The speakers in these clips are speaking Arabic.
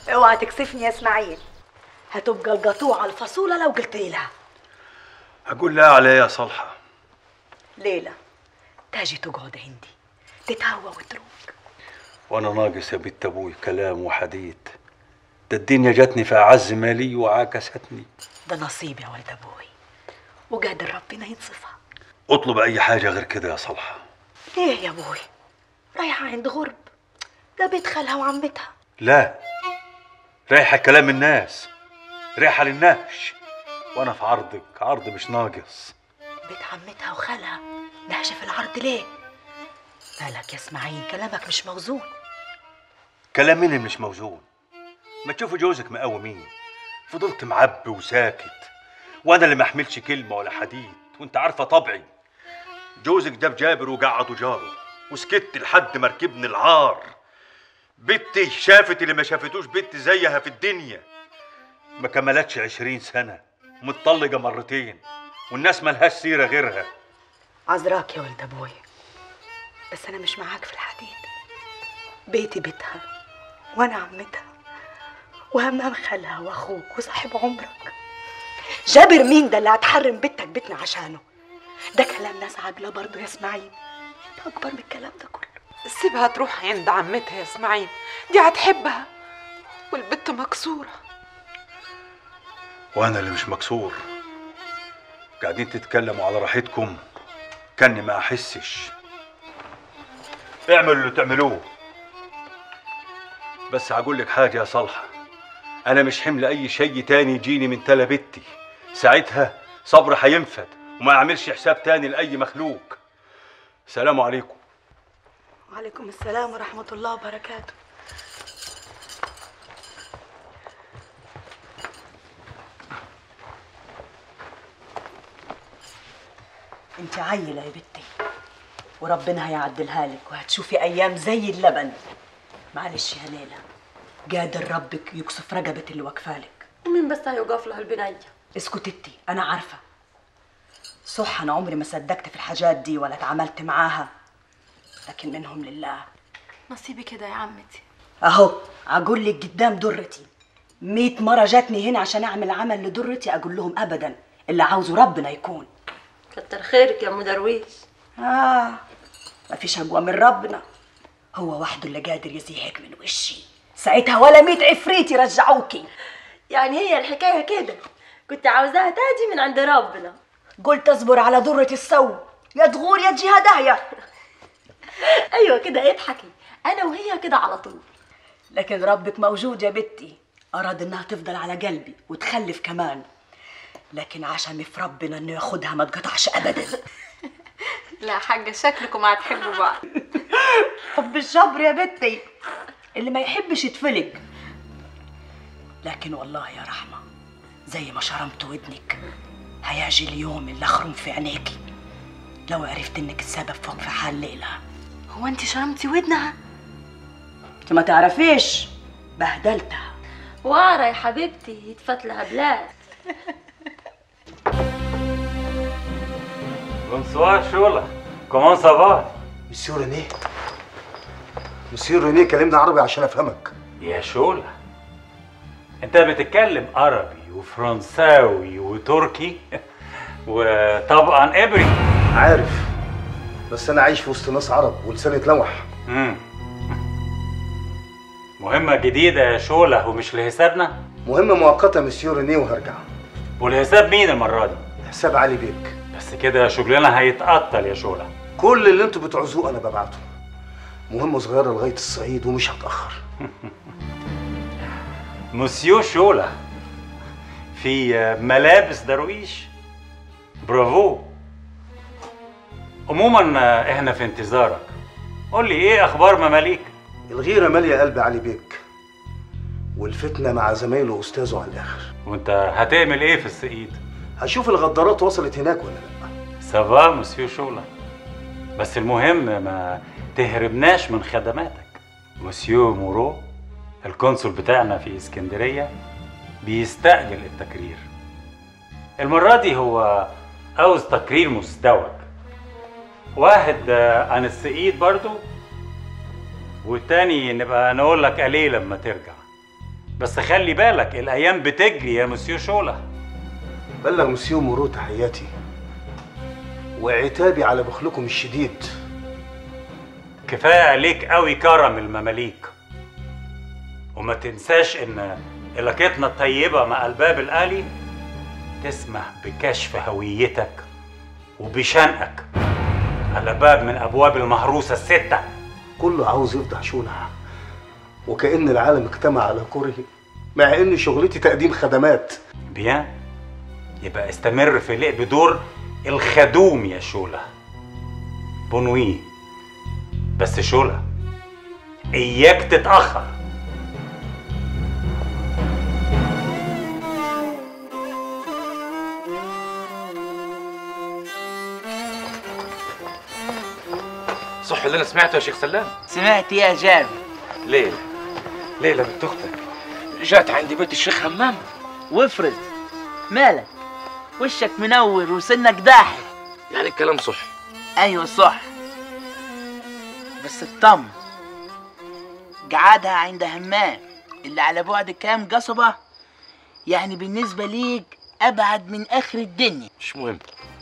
اوعى تكسفني يا اسماعيل، هتبقى القطوع على الفاصولة لو قلت لها. هقول لها على ايه يا صالحة؟ ليلى تاجي تقعد عندي تتهوى وتروق. وانا ناقص يا بنت ابوي كلام وحديث؟ ده الدنيا جاتني في اعز مالي وعاكستني. ده نصيب يا ولد ابوي، وقادر ربنا ينصفها. اطلب اي حاجة غير كده يا صالحة. ليه يا ابوي؟ رايحة عند غرب، ده بيت خالها وعمتها. لا، رايحة كلام الناس، رايحة للنهش، وانا في عرضك عرض مش ناقص. بيت عمتها وخالها نهشة في العرض ليه؟ مالك يا اسماعيل، كلامك مش موزون. كلام مين اللي مش موزون؟ ما تشوفوا جوزك مقومين، فضلت معبي وساكت، وانا اللي ما احملش كلمه ولا حديد، وانت عارفه طبعي. جوزك جاب جابر وقعد جاره، وسكت لحد ما ركبني العار. بنتي شافت اللي ما شافتوش بنت زيها في الدنيا، ما كملتش 20 سنه، متطلقه مرتين، والناس ملهاش سيره غيرها. عذراك يا ولد ابوي، بس انا مش معاك في الحديد. بيتي بيتها وانا عمتها، وهمام خالها واخوك وصاحب عمرك. جابر مين ده اللي هتحرم بنتك بيتنا عشانه؟ ده كلام ناس عاقله برضه يا اسماعيل، انت اكبر من الكلام ده كله. سيبها تروح عند عمتها يا اسماعيل، دي هتحبها، والبت مكسوره. وانا اللي مش مكسور. قاعدين تتكلموا على راحتكم كاني ما احسش. اعملوا اللي تعملوه، بس هقول لك حاجه يا صالحه، انا مش حمل اي شيء تاني يجيني من تلا بنتي. ساعتها صبري هينفد وما يعملش حساب تاني لاي مخلوق. سلام عليكم. وعليكم السلام ورحمه الله وبركاته. انت عيله يا بنتي، وربنا هيعدلها لك وهتشوفي ايام زي اللبن. معلش يا ليلى، قادر ربك يكسف رقبه اللي واقفالك. ومين بس هيوقف لها البنيه؟ اسكتي انتي، انا عارفه. صح انا عمري ما صدقت في الحاجات دي ولا اتعاملت معاها، لكن منهم لله. نصيبي كده يا عمتي. اهو اقول لك قدام درتي 100 مره جاتني هنا عشان اعمل عمل لدرتي، اقول لهم ابدا، اللي عاوزه ربنا يكون. كتر خيرك يا ام درويش. مفيش اقوى من ربنا، هو وحده اللي قادر يزيحك من وشي، ساعتها ولا 100 عفريت يرجعوكي. يعني هي الحكايه كده، كنت عاوزاها تاجي من عند ربنا. قلت اصبر على درة السو، يا تغور يا تجيها داهيه. ايوه كده اضحكي، انا وهي كده على طول. لكن ربك موجود يا بنتي، اراد انها تفضل على قلبي وتخلف كمان، لكن عشمي في ربنا انه ياخدها ما تقطعش ابدا. لا حاجه، شكلكم هتحبوا بعض. حب الشبر يا بنتي، اللي ما يحبش يتفلق. لكن والله يا رحمه، زي ما شرمت ودنك هيجي اليوم اللي اخرم في عينيكي لو عرفت انك السبب فوق في حال ليلى. هو انت شرمتي ودنها؟ انت ما تعرفيش، بهدلتها. وارا يا حبيبتي، يتفت لها بلاد. Bonsoir Chola, comment ça va? مسيو رينيه، مسيو رينيه كلمنا عربي عشان افهمك. يا شولا، انت بتتكلم عربي وفرنساوي وتركي وطبعا ابري. عارف، بس انا عايش في وسط ناس عرب ولساني اتلوح. مهمة جديدة يا شولا ومش لحسابنا؟ مهمة مؤقتة مسيو رينيه وهرجع. والحساب مين المرة دي؟ حساب علي بيك. بس كده شغلنا هيتقطل يا شولا. كل اللي انتوا بتعوزوه انا ببعته. مهمة صغيرة لغاية الصعيد ومش هتأخر. مسيو شولا، في ملابس درويش. برافو. عموما احنا في انتظارك. قول لي ايه اخبار مماليك؟ الغيرة مالية قلب علي بيك، والفتنة مع زمايله واستاذه على الاخر. وانت هتعمل ايه في الصعيد؟ هشوف الغدارات وصلت هناك ولا لا. سافا مسيو شولا، بس المهم ما تهربناش من خدماتك. مسيو مورو القنصل بتاعنا في اسكندرية بيستعجل التقرير. المرة دي هو عاوز تقرير مزدوج، واحد عن الصعيد برضو، والتاني نبقى نقول لك عليه لما ترجع. بس خلي بالك الايام بتجري يا مسيو شوله. بلغ مسيو مورو تحياتي وعتابي على بخلكم الشديد. كفايه عليك قوي كرم المماليك، وما تنساش ان علاقتنا الطيبه مع الباب الآلي تسمح بكشف هويتك وبشنقك على باب من ابواب المحروسه السته. كله عاوز يفضح شولة، وكأن العالم اجتمع على كرهي، مع ان شغلتي تقديم خدمات. بيان، يبقى استمر في لعب دور الخدوم يا شوله. بونوي، بس شوله اياك تتاخر. صح اللي انا سمعته يا شيخ سلام؟ سمعت يا جابر؟ ليلى بنت اختك جات عندي بيت الشيخ همام. وافرض مالك؟ وشك منور وسنك ضاحك. يعني الكلام صح؟ ايوه صح، بس اطمن، قعدها عند همام اللي على بعد كام قصبة، يعني بالنسبة ليك ابعد من اخر الدنيا. مش مهم.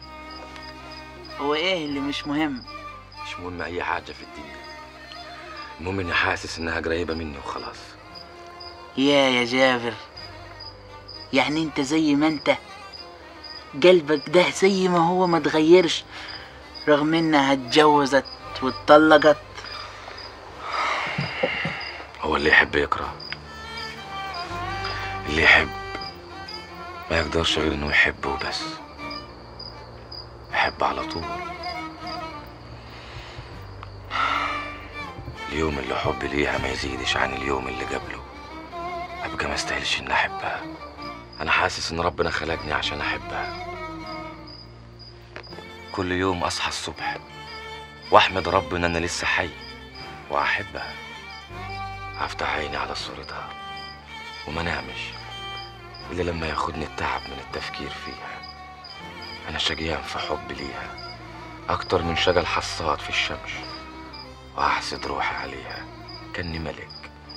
هو ايه اللي مش مهم؟ مش مهم اي حاجه في الدنيا، المهم اني حاسس انها قريبه مني وخلاص. يا جابر، يعني انت زي ما انت، قلبك ده زي ما هو ما تغيرش رغم انها اتجوزت واتطلقت. هو اللي يحب يكره، اللي يحب ما يقدرش غير انه يحب وبس، يحب على طول. اليوم اللي حبي ليها ما يزيدش عن اليوم اللي قبله، ابقى ما استاهلش اني احبها. انا حاسس ان ربنا خلقني عشان احبها. كل يوم اصحى الصبح واحمد ربنا ان انا لسه حي واحبها، افتح عيني على صورتها وما نامش الا لما ياخدني التعب من التفكير فيها. انا شقيان في حب ليها اكتر من شقى الحصاد في الشمس، واحسد روحي عليها كاني ملك.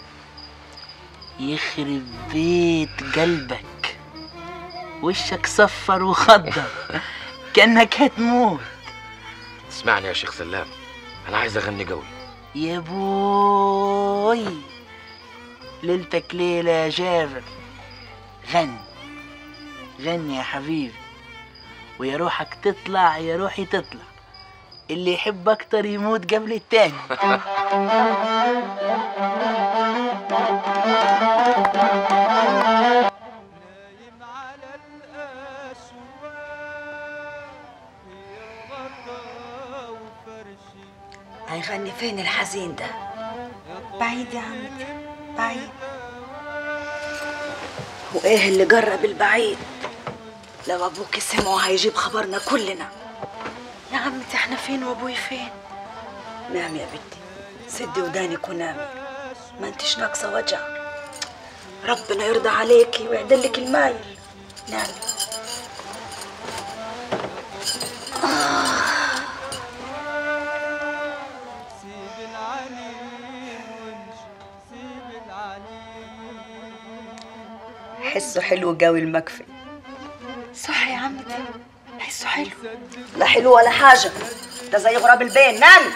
يخرب بيت قلبك، وشك صفر وخضر كأنك هتموت. اسمعني يا شيخ سلام، انا عايز اغني قوي. يا بوي، ليلتك ليلة يا جابر، غني غني يا حبيبي، ويا روحك تطلع يا روحي تطلع، اللي يحب اكتر يموت قبل التاني. هيغني فين الحزين ده؟ بعيد يا عمتي، بعيد. وايه اللي جرب البعيد؟ لو ابوك سمعه هيجيب خبرنا كلنا. يا عمتي احنا فين وابوي فين؟ نامي يا بنتي، سدي ودانك ونامي، ما انتش ناقصه وجع. ربنا يرضى عليكي ويعدلك المايل، نامي. حسه حلو قوي المكفي. صح يا عمتي، حسه حلو. لا حلو ولا حاجة، ده زي غراب البين. نامي.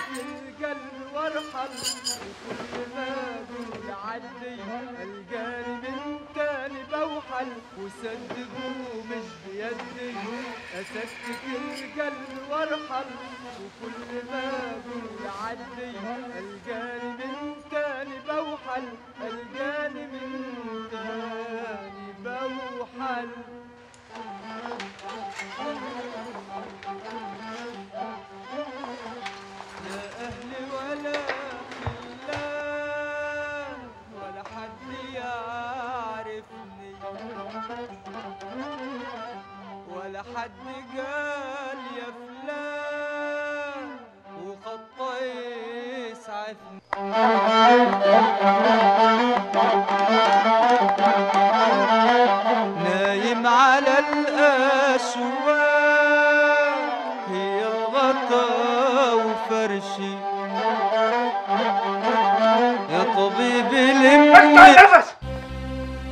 ولا حد قال يا فلان وخطه يسعفني. نايم على الأشواق هي الغطا وفرشي، يا طبيب اقطع النفس.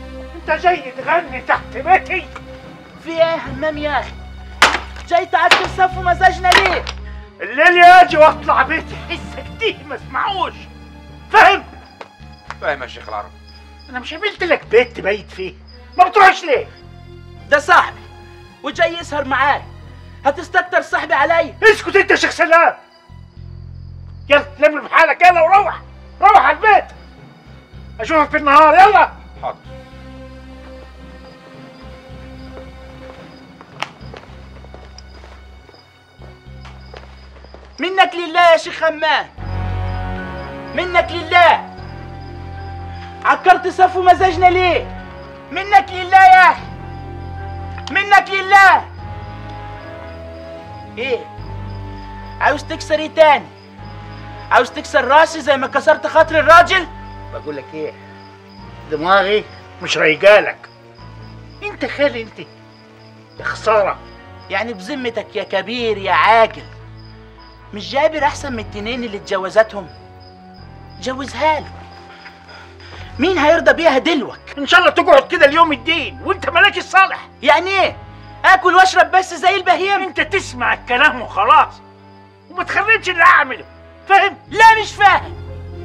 جاي تغني تحت بيتي؟ في ايه يا همام يا اخي؟ جاي تعكر صف مزاجنا ليه؟ الليل اجي واطلع بيتي حسك دي ما اسمعوش، فاهم؟ فاهم يا شيخ العرب. انا مش عملت لك بيت تبيت فيه، ما بتروحش ليه؟ ده صاحبي وجاي يسهر معاي، هتستكتر صاحبي علي؟ اسكت انت يا شيخ سلام. يلا لم بحالك، يلا وروح، روح على البيت. اشوفك في النهار، يلا. حاضر. منك لله يا شيخ همام، منك لله. عكرت صف مزاجنا ليه؟ منك لله يا اخي، منك لله. ايه عاوز تكسر ايه تاني؟ عاوز تكسر راسي زي ما كسرت خاطر الراجل؟ بقول لك ايه، دماغي مش رايقالك. انت خالي انت يا خساره. يعني بذمتك يا كبير يا عاقل، مش جابر احسن من التنين اللي اتجوزتهم؟ جوزها له. مين هيرضى بيها دلوك؟ ان شاء الله تقعد كده اليوم الدين وانت ملاك الصالح. يعني ايه؟ اكل واشرب بس زي البهيم؟ انت تسمع الكلام وخلاص وما تخربش اللي اعمله، فاهم؟ لا مش فاهم.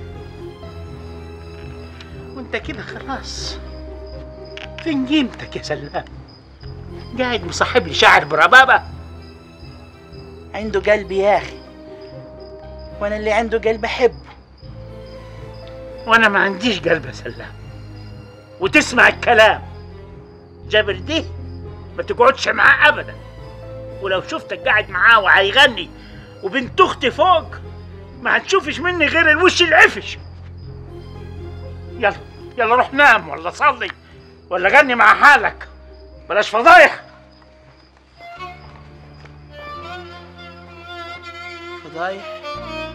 وانت كده خلاص فين قيمتك يا سلام؟ قاعد مصاحب لي شاعر بربابه. عنده قلب يا اخي، وانا اللي عنده قلب احبه. وانا ما عنديش قلب يا سلام. وتسمع الكلام، جابر دي ما تقعدش معاه ابدا. ولو شفتك قاعد معاه وهيغني وبنت اختي فوق، ما هتشوفش مني غير الوش العفش. يلا يلا روح نام ولا صلي ولا غني مع حالك، بلاش فضايح. فضايح؟